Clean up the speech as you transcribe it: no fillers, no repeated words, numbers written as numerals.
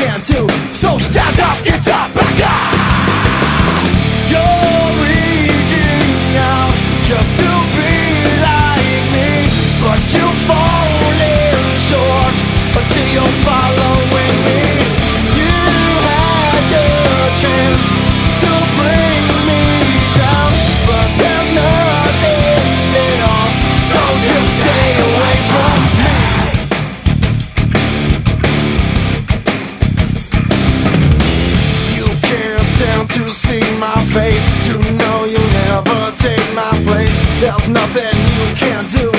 can't do. So stand up, get up, back up. You're reaching out just to be like me, but you're falling short, but still you're following me. You had your chance to bring me down, but there's nothing at all, so just stay away from me. You can't stand to see my face, to know you'll never take my place. There's nothing you can do.